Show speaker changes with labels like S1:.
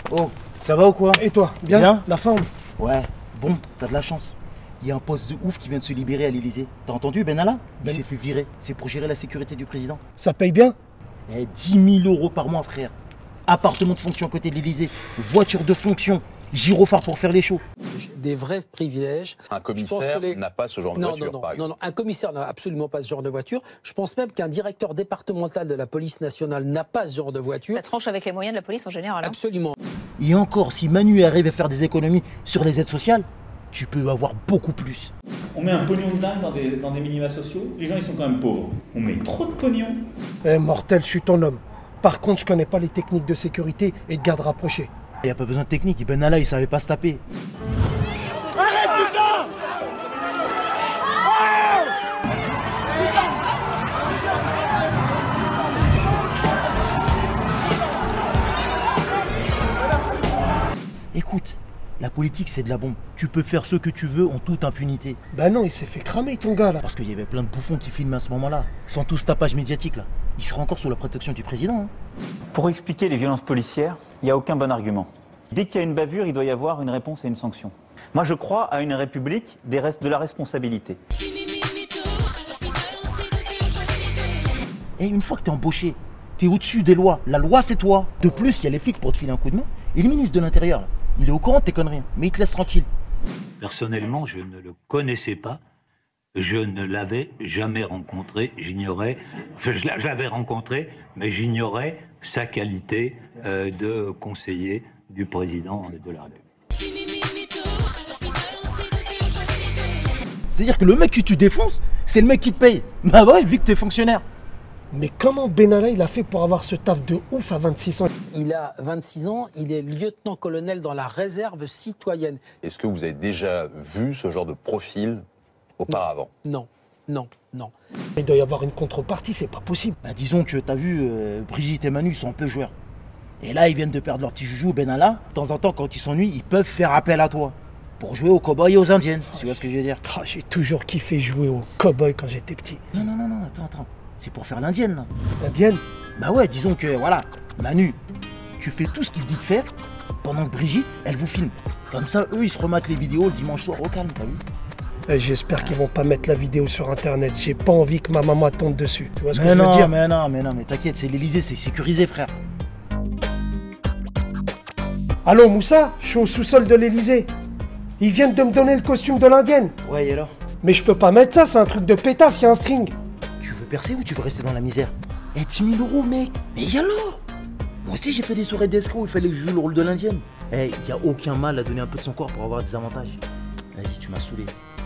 S1: Oh, ça va ou quoi?
S2: Et toi, bien,
S1: Bien.
S2: La forme?
S1: Ouais, bon, t'as de la chance. Il y a un poste de ouf qui vient de se libérer à l'Elysée. T'as entendu, Benalla? Il s'est fait virer. C'est pour gérer la sécurité du président.
S2: Ça paye bien?
S1: 10 000 € par mois, frère. Appartement de fonction à côté de l'Elysée. Voiture de fonction. Gyrophare pour faire les shows.
S3: Des vrais privilèges.
S4: Un commissaire n'a pas ce genre de voiture, par exemple.
S3: Non, un commissaire n'a absolument pas ce genre de voiture. Je pense même qu'un directeur départemental de la police nationale n'a pas ce genre de voiture.
S5: Ça tranche avec les moyens de la police en général. Hein.
S3: Absolument.
S1: Et encore, si Manu arrive à faire des économies sur les aides sociales, tu peux avoir beaucoup plus.
S6: On met un pognon de dingue dans des minima sociaux, les gens ils sont quand même pauvres. On met trop de pognon.
S2: Mortel, je suis ton homme. Par contre, je connais pas les techniques de sécurité et de garde rapprochée.
S1: Il n'y a pas besoin de technique, Benalla il savait pas se taper. Écoute, la politique c'est de la bombe. Tu peux faire ce que tu veux en toute impunité.
S2: Bah non, il s'est fait cramer ton gars là.
S1: Parce qu'il y avait plein de bouffons qui filmaient à ce moment-là. Sans tout ce tapage médiatique là. Il serait encore sous la protection du président. Hein.
S7: Pour expliquer les violences policières, il n'y a aucun bon argument. Dès qu'il y a une bavure, il doit y avoir une réponse et une sanction. Moi je crois à une république de la responsabilité.
S1: Et une fois que t'es embauché, t'es au-dessus des lois. La loi c'est toi. De plus, il y a les flics pour te filer un coup de main. Et le ministre de l'Intérieur là. Il est au courant de tes conneries, mais il te laisse tranquille.
S8: Personnellement, je ne le connaissais pas. Je ne l'avais jamais rencontré. J'ignorais. Enfin, je l'avais rencontré, mais j'ignorais sa qualité de conseiller du président de la République.
S1: C'est-à-dire que le mec que tu défonces, c'est le mec qui te paye. Bah ouais, vu que t'es fonctionnaire.
S2: Mais comment Benalla il a fait pour avoir ce taf de ouf à 26 ans?
S3: Il a 26 ans, il est lieutenant-colonel dans la réserve citoyenne.
S4: Est-ce que vous avez déjà vu ce genre de profil auparavant?
S3: Non.
S2: Il doit y avoir une contrepartie, c'est pas possible.
S1: Bah disons que t'as vu, Brigitte et Manu sont un peu joueurs. Et là, ils viennent de perdre leur petit joujou, Benalla. De temps en temps, quand ils s'ennuient, ils peuvent faire appel à toi. Pour jouer aux cow-boys et aux indiennes, tu vois ce que je veux dire?
S2: J'ai toujours kiffé jouer au cow-boy quand j'étais petit.
S1: Non, attends. C'est pour faire l'indienne, là.
S2: L'indienne?
S1: Bah ouais, disons que, voilà, Manu, tu fais tout ce qu'il te dit de faire, pendant que Brigitte, elle vous filme. Comme ça, eux, ils se rematent les vidéos le dimanche soir au calme, t'as vu?
S2: J'espère qu'ils vont pas mettre la vidéo sur internet. J'ai pas envie que ma maman tombe dessus. Tu vois ce que
S1: Mais
S2: je veux dire?
S1: mais t'inquiète, c'est l'Elysée, c'est sécurisé, frère.
S2: Allô, Moussa? Je suis au sous-sol de l'Elysée. Ils viennent de me donner le costume de l'indienne.
S1: Ouais, et alors?
S2: Mais je peux pas mettre ça, c'est un truc de pétasse, y a un string.
S1: Tu veux percer ou tu veux rester dans la misère? 10 000 €, mec. Mais et alors? Moi aussi, j'ai fait des soirées d'escrocs, il fallait que je joue le rôle de l'indienne. Y a aucun mal à donner un peu de son corps pour avoir des avantages. Vas-y, tu m'as saoulé.